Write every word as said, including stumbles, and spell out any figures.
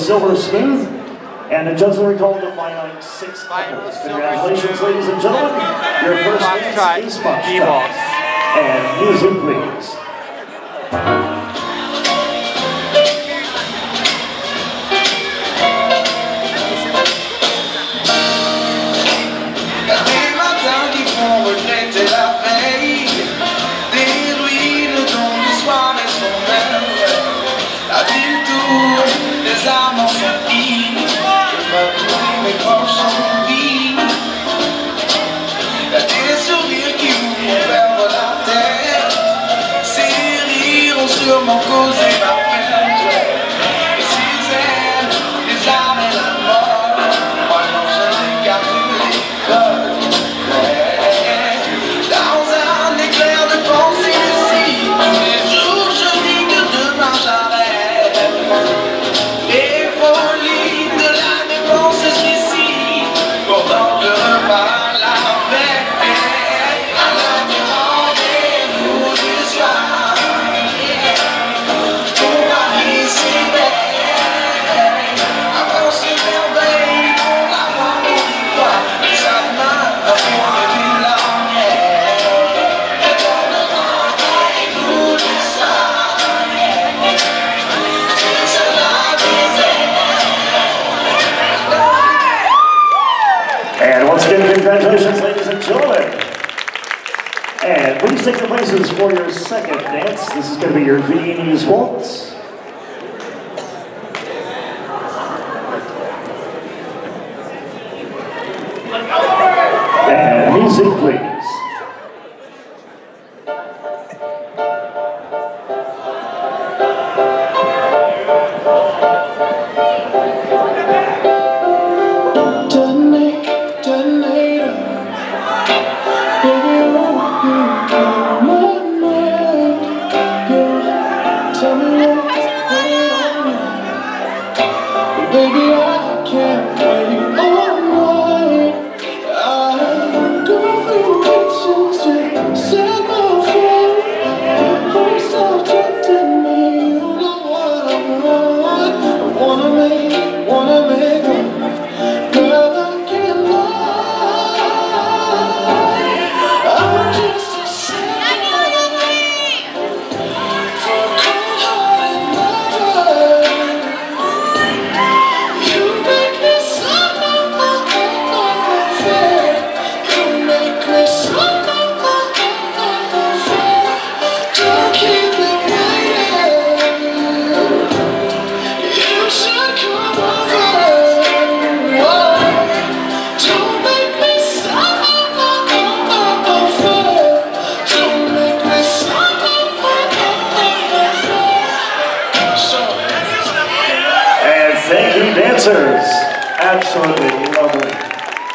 Silver Smooth. And the judges will recall the final six couples. Congratulations, ladies and gentlemen. Your first dance is Foxtrot. And music, please. Sûrement causer ma peine. Et ces ailes, les armes et la mort, moi non je n'écarte l'école. Dans un éclair de pensée ici, tous les jours je dis que demain j'arrête. Les folies de la dépense ici, pourtant je repars la paix. À l'heure du rendez-vous du soir. And once again, congratulations, ladies and gentlemen. And please take your places for your second dance. This is going to be your Viennese waltz. And music, please. Baby, I can't wait all night. I'm going through pictures to set my phone. Don't stop tempting me. You know what I want. I wanna make, wanna make love. Girl, I can't lie. I'm just a sailor for a cold-hearted lover. Thank you, dancers. Absolutely lovely.